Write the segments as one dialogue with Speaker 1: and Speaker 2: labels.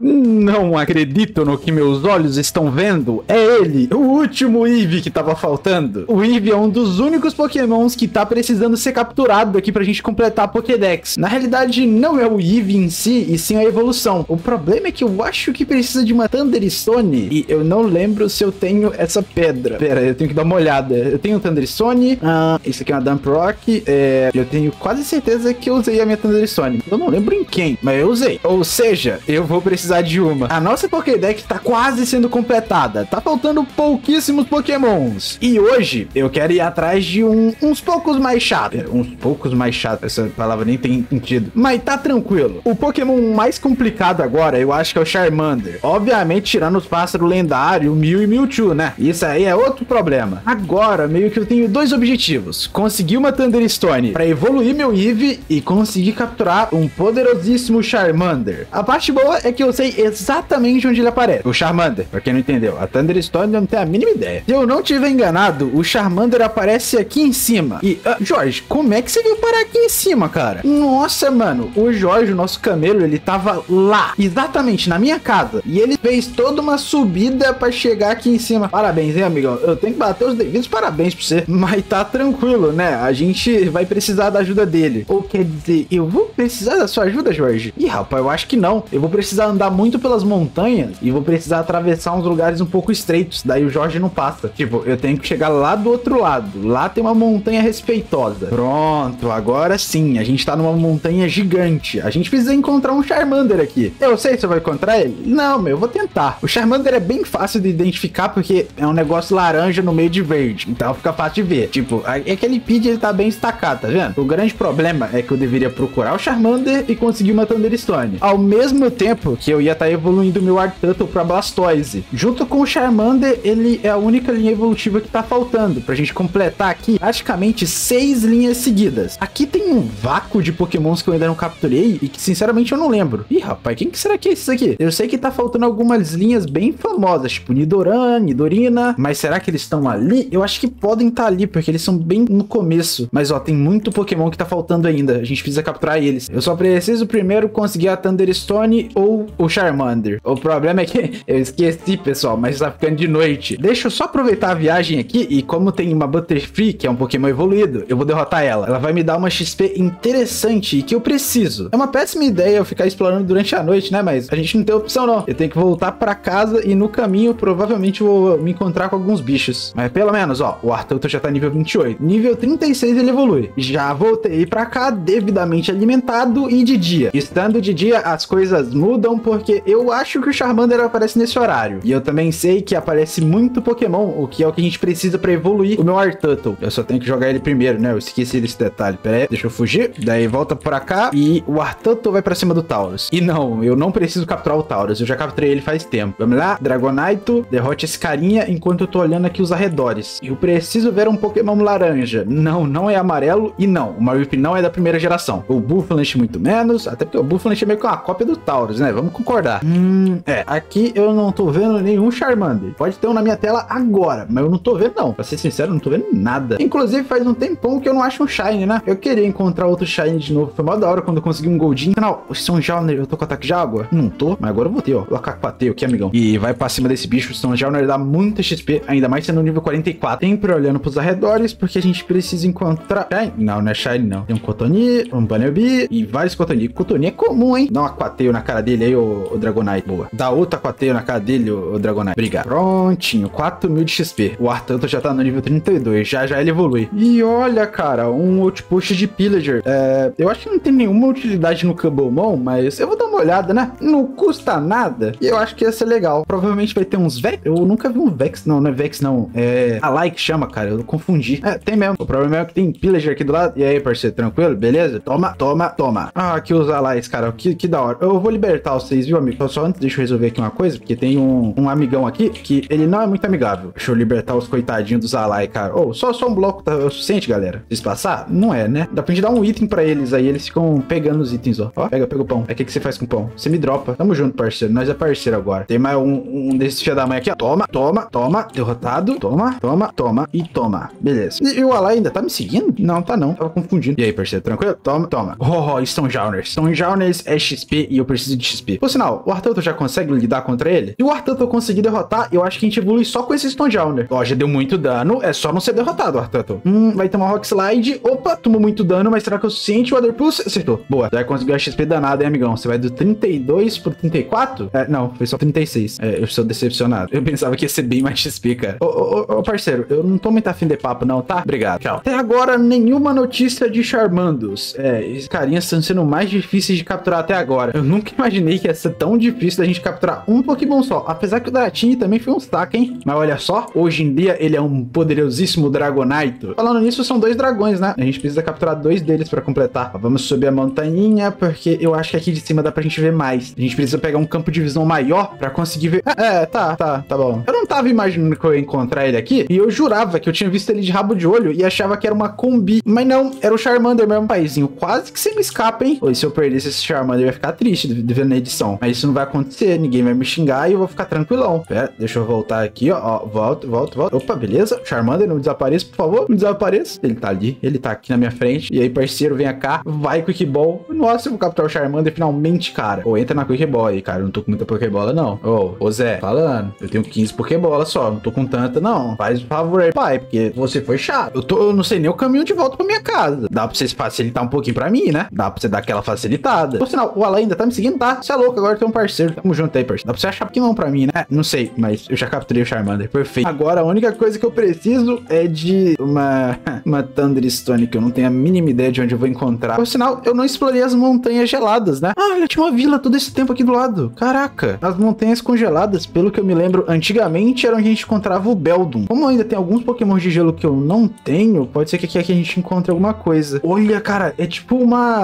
Speaker 1: Não acredito no que meus olhos estão vendo. É ele, o último Eevee que tava faltando. O Eevee é um dos únicos pokémons que tá precisando ser capturado aqui pra gente completar a Pokédex. Na realidade, não é o Eevee em si, e sim a evolução. O problema é que eu acho que precisa de uma Thunderstone, e eu não lembro se eu tenho essa pedra. Pera, eu tenho que dar uma olhada. Eu tenho um Thunderstone, isso aqui é uma Dump Rock, eu tenho quase certeza que eu usei a minha Thunderstone. Eu não lembro em quem, mas eu usei. Ou seja, eu vou precisar de uma. A nossa Pokédex tá quase sendo completada. Tá faltando pouquíssimos Pokémons. E hoje eu quero ir atrás de uns poucos mais chatos. Uns poucos mais chatos. Essa palavra nem tem sentido. Mas tá tranquilo. O Pokémon mais complicado agora, eu acho que é o Charmander. Obviamente, tirando os pássaros lendários, o Mew e Mewtwo, né? Isso aí é outro problema. Agora, meio que eu tenho dois objetivos. Conseguir uma Thunderstone pra evoluir meu Eevee e conseguir capturar um poderosíssimo Charmander. A parte boa é que eu sei exatamente onde ele aparece. O Charmander, pra quem não entendeu. A Thunderstone eu não tenho a mínima ideia. Se eu não tiver enganado, o Charmander aparece aqui em cima. E, Jorge, como é que você veio parar aqui em cima, cara? Nossa, mano, o Jorge, o nosso camelo, ele tava lá, exatamente na minha casa. E ele fez toda uma subida pra chegar aqui em cima. Parabéns, hein, amigão? Eu tenho que bater os devidos parabéns pra você. Mas tá tranquilo, né? A gente vai precisar da ajuda dele. Ou quer dizer, eu vou precisar da sua ajuda, Jorge? Ih, rapaz, eu acho que não. Eu vou precisar andar muito pelas montanhas e vou precisar atravessar uns lugares um pouco estreitos. Daí o Jorge não passa. Tipo, eu tenho que chegar lá do outro lado. Lá tem uma montanha respeitosa. Pronto, agora sim. A gente tá numa montanha gigante. A gente precisa encontrar um Charmander aqui. Eu sei se eu vou encontrar ele? Não, meu, eu vou tentar. O Charmander é bem fácil de identificar porque é um negócio laranja no meio de verde. Então fica fácil de ver. Tipo, aquele Pidgey ele tá bem destacado, tá vendo? O grande problema é que eu deveria procurar o Charmander e conseguir uma Thunderstone. Ao mesmo tempo que eu ia estar evoluindo meu Arturtle pra Blastoise. Junto com o Charmander, ele é a única linha evolutiva que tá faltando pra gente completar aqui praticamente 6 linhas seguidas. Aqui tem um vácuo de pokémons que eu ainda não capturei e que sinceramente eu não lembro. Ih, rapaz, quem que será que é esse aqui? Eu sei que tá faltando algumas linhas bem famosas, tipo Nidoran, Nidorina, mas será que eles estão ali? Eu acho que podem estar ali, porque eles são bem no começo. Mas ó, tem muito pokémon que tá faltando ainda. A gente precisa capturar eles. Eu só preciso primeiro conseguir a Thunderstone ou o Charmander. O problema é que eu esqueci, pessoal, mas tá ficando de noite. Deixa eu só aproveitar a viagem aqui e como tem uma Butterfree, que é um pokémon evoluído, eu vou derrotar ela. Ela vai me dar uma XP interessante e que eu preciso. É uma péssima ideia eu ficar explorando durante a noite, né? Mas a gente não tem opção, não. Eu tenho que voltar pra casa e no caminho provavelmente vou me encontrar com alguns bichos. Mas pelo menos, ó, o Arturtle já tá nível 28. Nível 36 ele evolui. Já voltei pra cá devidamente alimentado e de dia. Estando de dia, as coisas mudam porque eu acho que o Charmander aparece nesse horário. E eu também sei que aparece muito Pokémon, o que é o que a gente precisa pra evoluir o meu Arturtle. Eu só tenho que jogar ele primeiro, né? Eu esqueci desse detalhe. Pera aí, deixa eu fugir. Daí volta pra cá e o Arturtle vai pra cima do Taurus. E não, eu não preciso capturar o Taurus. Eu já capturei ele faz tempo. Vamos lá, Dragonite, derrote esse carinha enquanto eu tô olhando aqui os arredores. Eu preciso ver um Pokémon laranja. Não, não é amarelo e não, o Mareep não é da primeira geração. O Buffalo muito menos, até porque o Buffalo é meio que uma cópia do Taurus, né? Vamos concordar. Aqui eu não tô vendo nenhum Charmander. Pode ter um na minha tela agora, mas eu não tô vendo não. Pra ser sincero, eu não tô vendo nada. Inclusive faz um tempão que eu não acho um Shine, né? Eu queria encontrar outro Shine de novo. Foi mó da hora quando eu consegui um Goldinho. Não, o Stonjourner, eu tô com ataque de água? Não tô, mas agora eu vou ter, ó. Lacapateio aqui, amigão. E vai pra cima desse bicho. O Stonjourner dá muita XP, ainda mais sendo nível 44. Sempre olhando pros arredores, porque a gente precisa encontrar... Shine? Não, não é Shine, não. Tem um Cottonee, um Bunnelby e vários Cottonee. Cottonee é comum, hein? Dá um aquateio na cara dele aí, o Dragonite. Boa. Dá outro aquateio na cara dele, o Dragonite. Obrigado. Prontinho. 4.000 de XP. O Arturtle já tá no nível 32. Já ele evolui. E olha, cara, um outpost de Pillager. Eu acho que não tem nenhuma utilidade no Cubomon, mas eu vou dar uma olhada, né? Não custa nada. E eu acho que ia ser legal. Provavelmente vai ter uns Vex. Eu nunca vi um Vex. Não, não é Vex, não. É Alai que chama, cara. Eu confundi. Tem mesmo. O problema é que tem Pillager aqui do lado. E aí, parceiro, tranquilo? Beleza? Toma, toma, toma. Ah, aqui os Alais, cara. Que da hora. Eu vou libertar vocês, viu, amigo? Só antes, deixa eu resolver aqui uma coisa, porque tem um amigão aqui que ele não é muito amigável. Deixa eu libertar os coitadinhos dos Alai, cara. Só um bloco tá o suficiente, galera? Vocês passar? Não é, né? Dá pra gente dar um item pra eles aí. Eles ficam pegando os itens, ó. Pega o pão. O que você faz com o pão? Você me dropa. Tamo junto, parceiro. Nós é parceiro agora. Tem mais um desses filha da mãe aqui, ó. Toma, toma, toma. Derrotado. Toma, toma, toma e toma. Beleza. E o Alai ainda tá me seguindo? Não, tá não. Tava confundindo. E aí, parceiro, tranquilo? Toma, toma. Stonjourners. Stonjourners é XP e eu preciso de XP. Ou sinal, o Artanto já consegue lidar contra ele? Se o Artanto conseguir derrotar, eu acho que a gente evolui só com esse Stonejounder. Ó, já deu muito dano, é só não ser derrotado, Artanto. Vai tomar Rock Slide. Opa, tomou muito dano, mas será que é o suficiente? O Water Pulse acertou. Boa, vai conseguir a XP danada, hein, amigão? Você vai do 32 pro 34? Não, foi só 36. Eu estou decepcionado. Eu pensava que ia ser bem mais XP, cara. Ô, parceiro, eu não tô muito afim de papo, não, tá? Obrigado, tchau. Até agora, nenhuma notícia de Charmandos. Esses carinhas estão sendo mais difíceis de capturar até agora. Eu nunca imaginei que ia ser tão difícil da gente capturar um Pokémon só. Apesar que o Dratini também foi um saco, hein? Mas olha só, hoje em dia ele é um poderosíssimo Dragonite. Falando nisso, são 2 dragões, né? A gente precisa capturar 2 deles pra completar. Vamos subir a montanha, porque eu acho que aqui de cima dá pra gente ver mais. A gente precisa pegar um campo de visão maior pra conseguir ver... tá bom. Eu não tava imaginando que eu ia encontrar ele aqui, e eu jurava que eu tinha visto ele de rabo de olho e achava que era uma combi. Mas não, era o Charmander mesmo, paizinho. Quase que você me escapa, hein? Ou se eu perdesse esse Charmander, eu ia ficar triste de ver na edição. Mas isso não vai acontecer, ninguém vai me xingar e eu vou ficar tranquilão. Pera, deixa eu voltar aqui, ó. Volto. Opa, beleza. Charmander, não desapareça, por favor. Não desapareça. Ele tá ali, ele tá aqui na minha frente. E aí, parceiro, vem cá. Vai, Quick Ball. Nossa, eu vou capturar o Charmander finalmente, cara. Ou entra na Quick Ball aí, cara. Eu não tô com muita Pokébola, não. Ô, Zé, falando. Eu tenho 15 Pokébola só. Não tô com tanta, não. Faz um favor aí, pai, porque você foi chato. Eu não sei nem o caminho de volta pra minha casa. Dá pra você facilitar um pouquinho pra mim, né? Dá pra você dar aquela facilitada. Por sinal, o Alan ainda tá me seguindo, tá? Você é louco, agora tem um parceiro. Tamo junto aí, parceiro. Dá pra você achar que não pra mim, né? Não sei, mas eu já capturei o Charmander. Perfeito. Agora, a única coisa que eu preciso é de uma Thunderstone, que eu não tenho a mínima ideia de onde eu vou encontrar. Por sinal, eu não explorei as montanhas geladas, né? Olha, tinha uma vila todo esse tempo aqui do lado. Caraca. As montanhas congeladas, pelo que eu me lembro, antigamente era onde a gente encontrava o Beldum. Como ainda tem alguns Pokémon de gelo que eu não tenho, pode ser que aqui a gente encontre alguma coisa. Olha, cara, é tipo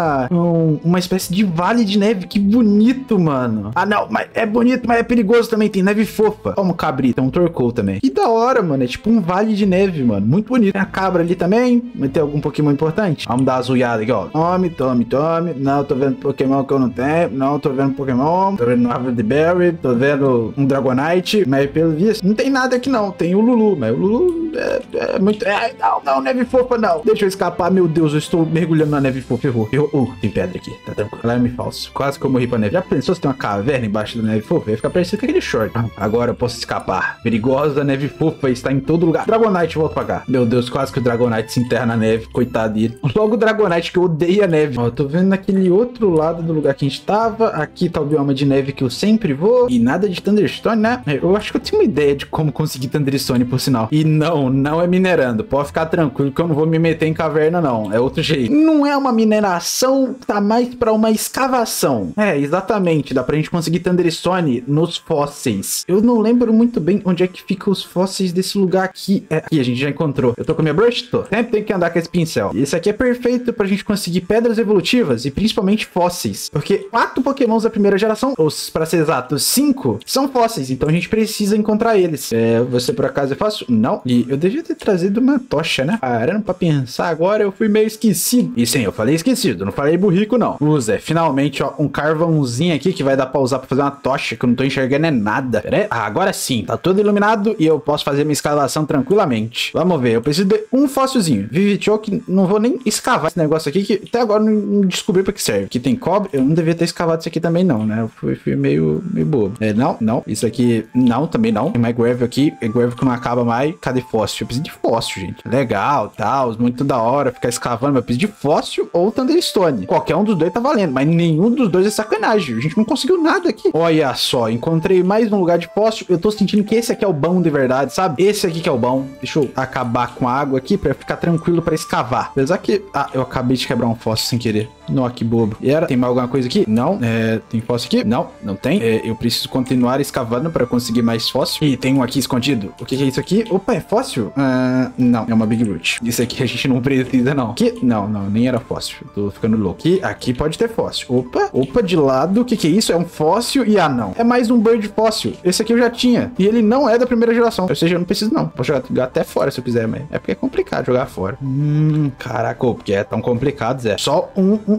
Speaker 1: uma espécie de vale de neve. Que bonito, mano. Ah, não, mas é bonito, mas é perigoso também. Tem neve fofa. Como cabrito, tem um Torkoal também. Que da hora, mano. É tipo um vale de neve, mano. Muito bonito. Tem a cabra ali também. Vai ter algum Pokémon importante? Vamos dar uma zoiada aqui, ó. Tome. Não, tô vendo Pokémon que eu não tenho. Não, tô vendo Pokémon. Tô vendo árvore de Berry. Tô vendo um Dragonite. Mas pelo visto, não tem nada aqui não. Tem o Lulu. Mas o Lulu é muito... Não, neve fofa não. Deixa eu escapar. Meu Deus, eu estou mergulhando na neve fofa. Ferrou. Tem pedra aqui. Tá tranquilo. Alarme falso. Quase que eu morri pra neve. Já pensou se tem uma caverna embaixo da neve fofa? Ia ficar parecido com aquele short. Agora eu posso escapar. Perigosa neve fofa está em todo lugar. Dragonite, volta pra cá. Meu Deus, quase que o Dragonite se enterra na neve. Coitado dele. Logo o Dragonite, que eu odeio a neve. Ó, eu tô vendo naquele outro lado do lugar que a gente tava. Aqui tá o bioma de neve que eu sempre vou. E nada de Thunderstone, né? Eu acho que eu tenho uma ideia de como conseguir Thunderstone, por sinal. E não é minerando. Pode ficar tranquilo que eu não vou me meter em caverna, não. É outro jeito. Não é uma mineração, tá mais pra uma escavação. Exatamente. Dá pra gente conseguir Thunderstone nos fósseis. Eu não lembro muito bem onde é que ficam os fósseis desse lugar aqui. Aqui a gente já encontrou. Eu tô com a minha brush? Tô. Sempre tem que andar com esse pincel. E esse aqui é perfeito pra gente conseguir pedras evolutivas e principalmente fósseis. Porque 4 Pokémons da primeira geração, ou pra ser exato, 5, são fósseis. Então a gente precisa encontrar eles. Você por acaso é fácil? Não. E eu devia ter trazido uma tocha, né? Parando pra pensar agora, eu fui meio esquecido. E sim, eu falei esquecido. Não falei burrico, não. Usa, finalmente, ó, um carvãozinho aqui que vai dar pra usar pra fazer uma tocha, que eu não tô enxergando é nada. Pera aí. Agora sim, tá tudo iluminado e eu posso fazer minha escavação tranquilamente. Vamos ver, eu preciso de um fóssilzinho. Vivichoke, não vou nem escavar esse negócio aqui, que até agora não descobri pra que serve. Aqui tem cobre, eu não devia ter escavado isso aqui também não, né? Eu fui meio bobo. Não, isso aqui, não, também não. Tem mais gravel aqui, é gravel que não acaba mais. Cadê fóssil? Eu preciso de fóssil, gente. Legal, tal, muito da hora ficar escavando, mas eu preciso de fóssil ou Thunderstone. Qualquer um dos dois tá valendo, mas nenhum dos dois é sacanagem. A gente não conseguiu nada aqui. Olha só, encontrei mais um lugar de fóssil. Eu tô sentindo que esse aqui é o bom de verdade, sabe? Esse aqui que é o bom. Deixa eu acabar com a água aqui pra ficar tranquilo pra escavar. Apesar que... eu acabei de quebrar um fóssil sem querer. Não, que bobo. E tem mais alguma coisa aqui? Não. Tem fóssil aqui? Não tem. Eu preciso continuar escavando pra conseguir mais fóssil. E tem um aqui escondido. O que é isso aqui? Opa, é fóssil? Não, é uma Big Root. Isso aqui a gente não precisa, não. Aqui? Não, nem era fóssil. Eu tô ficando louco. Aqui pode ter fóssil. Opa, de lado. O que é isso? É um fóssil e não. É mais um bird fóssil. Esse aqui eu já tinha. E ele não é da primeira geração. Ou seja, eu não preciso, não. Posso jogar até fora se eu quiser, mas é porque é complicado jogar fora. Caraca, porque é tão complicado, Zé. Só um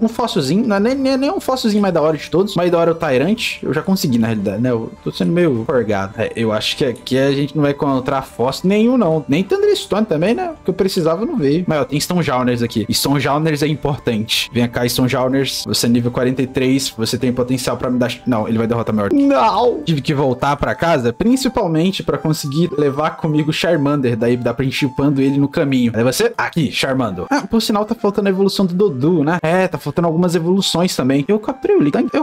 Speaker 1: um fóssilzinho, não é nem um fóssilzinho mais da hora de todos, mais da hora é o Tyrant. Eu já consegui, na realidade, né? Eu tô sendo meio forgado. Eu acho que aqui a gente não vai encontrar fóssil nenhum, não. Nem Thunderstone também, né? O que eu precisava não veio. Mas, ó, tem Stonejawners aqui. E Stonejawners é importante. Vem cá, Stonejawners. Você é nível 43. Você tem potencial pra me dar... Não, ele vai derrotar meu Ordem. Não! Tive que voltar pra casa, principalmente pra conseguir levar comigo Charmander. Daí dá pra gente upando ele no caminho. Aí você... Aqui, Charmander. Ah, por sinal, tá faltando a evolução do Dodu, né? É, tá faltando algumas evoluções também. Eu capturei o Lictang.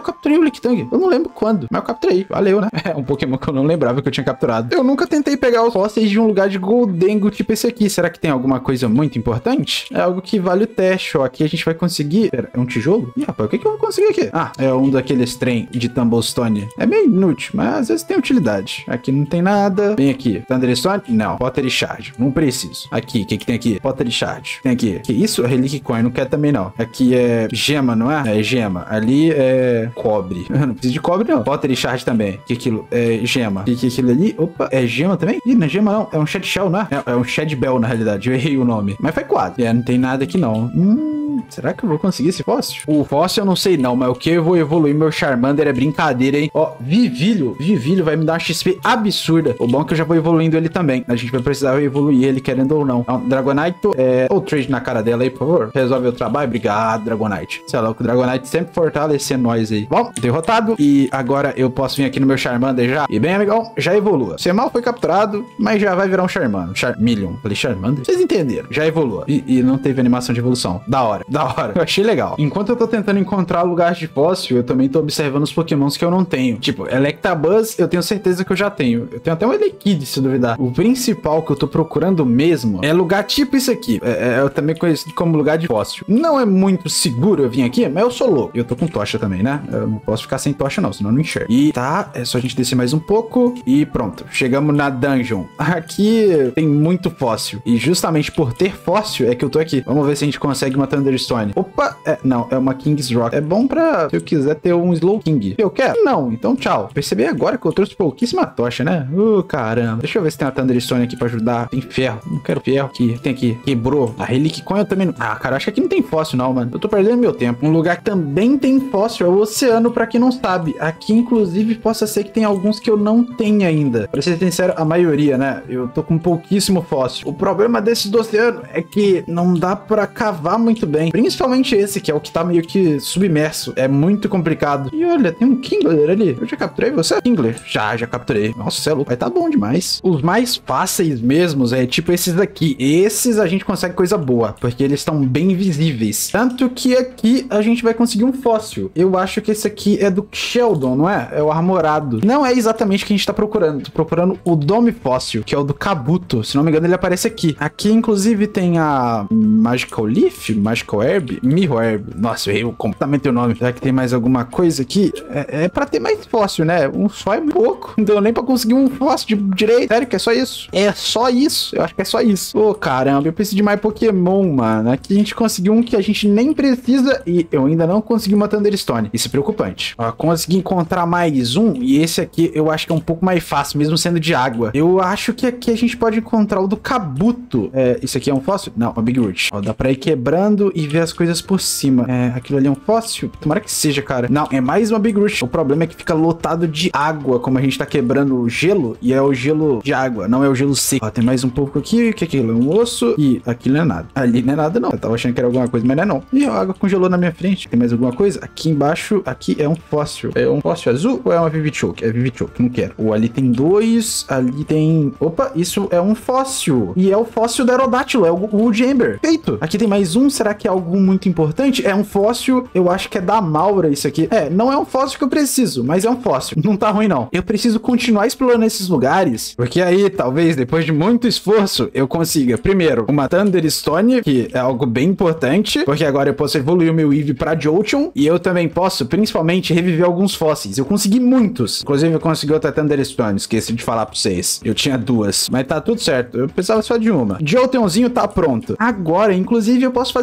Speaker 1: Eu não lembro quando, mas eu capturei. Valeu, né? É um Pokémon que eu não lembrava que eu tinha capturado. Eu nunca tentei pegar os fósseis de um lugar de Goldengo tipo esse aqui. Será que tem alguma coisa muito importante? É algo que vale o teste, ó. Aqui a gente vai conseguir... Pera, é um tijolo? Ih, rapaz, o que eu vou conseguir aqui? Ah, é um daqueles trem de Tumblestone. É meio inútil, mas às vezes tem utilidade. Aqui não tem nada. Vem aqui. Thunderstone? Não. Pottery Shard. Não preciso. Aqui, o que tem aqui? Pottery Shard. Tem aqui. Que isso? Relic Coin. Não quer também, não. Aqui é gema, não é? É gema. Ali é cobre. Eu não preciso de cobre, não. Pottery Shard também. Que aquilo? É gema. Que aquilo ali? Opa, é gema também? Ih, não é gema, não. É um Shed Shell, não é? É um Shed Bell, na realidade. Eu errei o nome. Mas foi quase. É, não tem nada aqui, não. Será que eu vou conseguir esse fóssil? O fóssil eu não sei não, mas o que eu vou evoluir meu Charmander é brincadeira, hein? Ó, Vivilho vai me dar uma XP absurda. O bom é que eu já vou evoluindo ele também. A gente vai precisar evoluir ele, querendo ou não. Então, Dragonite, ou trade na cara dela aí, por favor. Resolve o trabalho. Obrigado, Dragonite. Sei lá, o Dragonite sempre fortalecendo nós aí. Bom, derrotado. E agora eu posso vir aqui no meu Charmander já. E bem, amigão, já evolua. Você mal foi capturado, mas já vai virar um Charmander. Charmeleon. Falei Charmander? Vocês entenderam. Já evolua. E não teve animação de evolução. Da hora. Eu achei legal. Enquanto eu tô tentando encontrar lugares de fóssil, eu também tô observando os pokémons que eu não tenho. Tipo, Electabuzz, eu tenho certeza que eu já tenho. Eu tenho até um Elekid, se duvidar. O principal que eu tô procurando mesmo é lugar tipo isso aqui. Eu também conhecido como lugar de fóssil. Não é muito seguro eu vir aqui, mas eu sou louco. Eu tô com tocha também, né? Eu não posso ficar sem tocha não, senão eu não enxergo. E tá, é só a gente descer mais um pouco e pronto. Chegamos na dungeon. Aqui tem muito fóssil. E justamente por ter fóssil é que eu tô aqui. Vamos ver se a gente consegue uma Thunderstone. Opa, não, é uma King's Rock. É bom pra, se eu quiser ter um Slow King. Eu quero? Não, então tchau. Percebi agora que eu trouxe pouquíssima tocha, né? Caramba. Deixa eu ver se tem uma Thunderstone aqui pra ajudar. Tem ferro. Não quero ferro aqui. Tem aqui. Quebrou. A Relic Coin eu também não... Ah, cara, acho que aqui não tem fóssil não, mano. Eu tô perdendo meu tempo. Um lugar que também tem fóssil é o oceano, pra quem não sabe. Aqui, inclusive, possa ser que tem alguns que eu não tenho ainda. Pra ser sincero, a maioria, né? Eu tô com pouquíssimo fóssil. O problema desses do oceano é que não dá pra cavar muito bem. Principalmente esse, que é o que tá meio que submerso. É muito complicado. E olha, tem um Kingler ali. Eu já capturei você? Kingler? Já capturei. Nossa, você é louco. Vai tá bom demais. Os mais fáceis mesmos é tipo esses aqui. Esses a gente consegue coisa boa, porque eles estão bem visíveis. Tanto que aqui a gente vai conseguir um fóssil. Eu acho que esse aqui é do Sheldon, não é? É o armorado. Não é exatamente o que a gente tá procurando. Tô procurando o Dome Fóssil, que é o do Kabuto. Se não me engano, ele aparece aqui. Aqui, inclusive, tem a Magical Leaf, Magical Herb, Mirror Herb. Nossa, eu errei completamente o nome. Será que tem mais alguma coisa aqui? É pra ter mais fóssil, né? Um só é muito pouco. Não deu nem pra conseguir um fóssil de direito. Sério que é só isso? É só isso? Eu acho que é só isso. Ô, caramba, eu preciso de mais Pokémon, mano. Aqui a gente conseguiu um que a gente nem precisa e eu ainda não consegui uma Thunderstone. Isso é preocupante. Ó, consegui encontrar mais um e esse aqui eu acho que é um pouco mais fácil, mesmo sendo de água. Eu acho que aqui a gente pode encontrar o do Kabuto. Isso aqui é um fóssil? Não, uma Big Root. Ó, dá pra ir quebrando e ver as coisas por cima. Aquilo ali é um fóssil? Tomara que seja, cara. Não, é mais uma Big Root. O problema é que fica lotado de água, como a gente tá quebrando o gelo, e é o gelo de água, não é o gelo seco. Ó, tem mais um pouco aqui. O que é aquilo? É um osso. E aquilo não é nada. Ali não é nada, não. Eu tava achando que era alguma coisa, mas não é não. E a água congelou na minha frente. Tem mais alguma coisa? Aqui embaixo, aqui é um fóssil. É um fóssil azul ou é uma Vivichoke? É Vivichoke, não quero. Ou ali tem dois, ali tem... Opa, isso é um fóssil. E é o fóssil do Aerodactyl, é o Wooljamber. Feito. Aqui tem mais um, será que é algo muito importante? É um fóssil, eu acho que é da Maura isso aqui. Não é um fóssil que eu preciso, mas é um fóssil. Não tá ruim, não. Eu preciso continuar explorando esses lugares, porque aí, talvez, depois de muito esforço, eu consiga, primeiro, uma Thunderstone, que é algo bem importante, porque agora eu posso evoluir o meu Eevee pra Jolteon, e eu também posso, principalmente, reviver alguns fósseis. Eu consegui muitos. Inclusive, eu consegui outra Thunderstone, esqueci de falar pra vocês. Eu tinha duas, mas tá tudo certo. Eu precisava só de uma. Jolteonzinho tá pronto. Agora, inclusive, eu posso fazer outra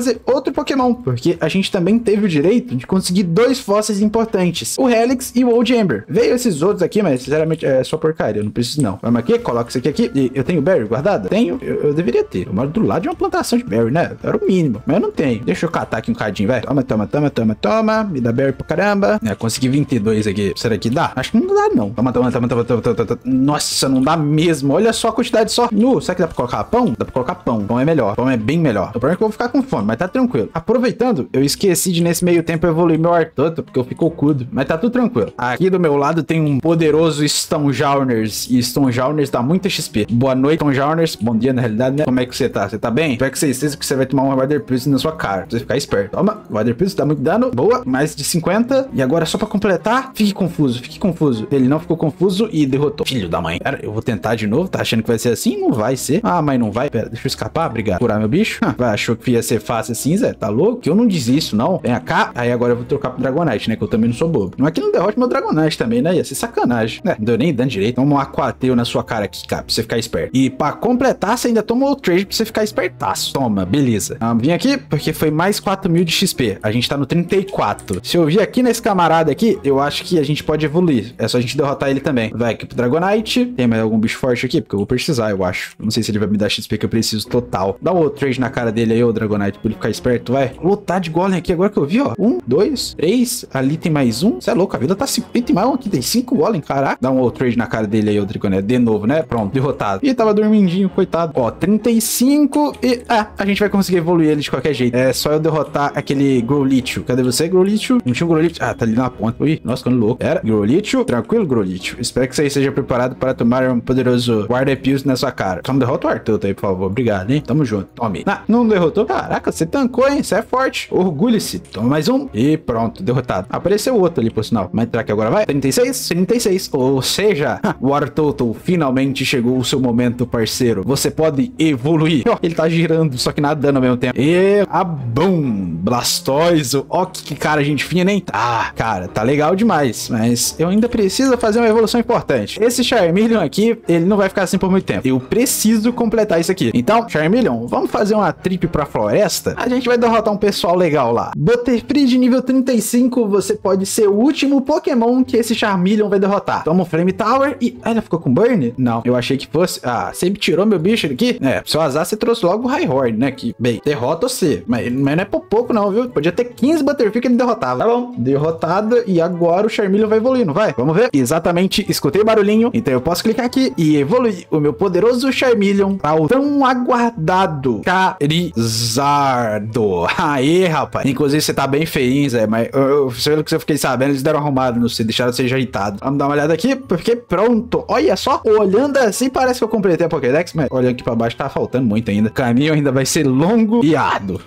Speaker 1: outro Pokémon, porque a gente também teve o direito de conseguir 2 fósseis importantes, o Helix e o Old Ember. Veio esses outros aqui, mas sinceramente é só porcaria, eu não preciso não. Vamos aqui, coloca isso aqui. E eu tenho berry guardada? Tenho? Eu deveria ter. Eu moro do lado de uma plantação de berry, né? Era o mínimo, mas eu não tenho. Deixa eu catar aqui um cadinho, vai. Toma. Me dá berry pra caramba. Consegui 22 aqui. Será que dá? Acho que não dá, não. Toma. Nossa, não dá mesmo. Olha só a quantidade só. Será que dá pra colocar pão? Dá pra colocar pão. Pão é melhor. Pão é bem melhor. O problema é que eu vou ficar com fome, mas tá tranquilo. Aproveitando, eu esqueci de nesse meio tempo evoluir meu Artoto, porque eu fico ocudo. Mas tá tudo tranquilo. Aqui do meu lado tem um poderoso Stonejourners. E Stonejourners dá muita XP. Boa noite, Stonejourners. Bom dia, na realidade, né? Como é que você tá? Você tá bem? Espero que você esteja, que você vai tomar uma Water Pulse na sua cara. Pra você ficar esperto. Toma. Water Pulse dá muito dano. Boa. Mais de 50. E agora, só pra completar, fique confuso. Ele não ficou confuso e derrotou. Filho da mãe. Pera, eu vou tentar de novo. Tá achando que vai ser assim? Não vai ser. Ah, mas não vai. Pera, deixa eu escapar. Obrigado. Curar meu bicho. Achou que ia ser fácil assim, Zé? Tá louco? Que eu não desisto, não. Vem cá. Aí agora eu vou trocar pro Dragonite, né? Que eu também não sou bobo. Não é que não derrote meu Dragonite também, né? Ia ser sacanagem. Não deu nem dano direito. Vamos um Aquateu na sua cara aqui, cara. Pra você ficar esperto. E pra completar, você ainda toma o trade pra você ficar espertaço. Toma, beleza. Vim aqui porque foi mais 4.000 de XP. A gente tá no 34. Se eu vir aqui nesse camarada aqui, eu acho que a gente pode evoluir. É só a gente derrotar ele também. Vai aqui pro Dragonite. Tem mais algum bicho forte aqui? Porque eu vou precisar, eu acho. Não sei se ele vai me dar XP que eu preciso total. Dá um outro trade na cara dele aí, ô Dragonite, pra ele ficar esperto, vai. Lutar de golem aqui agora que eu vi, ó. 1, 2, 3. Ali tem mais um. Você é louco, a vida tá 50 e mais um aqui. Tem 5 golem, caraca. Dá um outro trade na cara dele aí, ô Dragonite. De novo, né? Pronto, derrotado. E tava dormindinho, coitado. Ó, 35 e... a gente vai conseguir evoluir ele de qualquer jeito. É só eu derrotar aquele Growlithe. Cadê você, Growlithe? Não tinha um Growlithe? Ah, tá ali na ponta. Ui, nossa, ficando louco. Era Growlithe. Tranquilo, Growlithe. Espero que você esteja preparado para tomar um poderoso Water Pulse na sua cara. Só não derrota o Artoto aí, por favor. Obrigado, hein? Tamo junto. Tome. Não derrotou? Caraca, você tancou, hein? Você é forte. Orgulhe-se. Toma mais um. E pronto, derrotado. Apareceu outro ali, por sinal. Mas será que agora vai? 36. Ou seja, o Artoto finalmente chegou o seu momento, parceiro. Você pode evoluir. Ó, ele tá girando, só que nadando ao mesmo tempo. E boom! Blastoise. Ó, que cara, gente fina, hein? Cara, tá legal demais. Mas eu ainda preciso fazer uma evolução importante. Esse Charmeleon aqui, ele não vai ficar assim por muito tempo. Eu preciso completar isso aqui. Então, Charmeleon, vamos fazer uma trip pra floresta? A gente vai derrotar um pessoal legal lá. Butterfree de nível 35, você pode ser o último Pokémon que esse Charmeleon vai derrotar. Toma um Flame Tower e... ela ficou com Burn? Não, eu achei que fosse... você me tirou meu bicho aqui? Seu azar, você trouxe logo o Rhyhorn, né? Que, bem, derrota você. Mas não é por pouco não, viu? Podia ter 15 Butterfree que ele derrotava. Tá bom, derrotado. E agora o Charmeleon vai evoluir, não vai? Vamos ver? Exatamente, escutei o barulhinho. Então eu posso clicar aqui e evoluir o meu poderoso Charmeleon para o tão aguardado Charizardo. Aê, rapaz. Inclusive, você tá bem feinho, Zé. Mas pelo que eu fiquei sabendo, eles deram arrumado no você, deixaram você ajeitado. Vamos dar uma olhada aqui, porque pronto. Olha só, olhando assim, parece que eu completei a Pokédex, mas olhando aqui pra baixo, tá faltando muito ainda. O caminho ainda vai ser longo e árduo.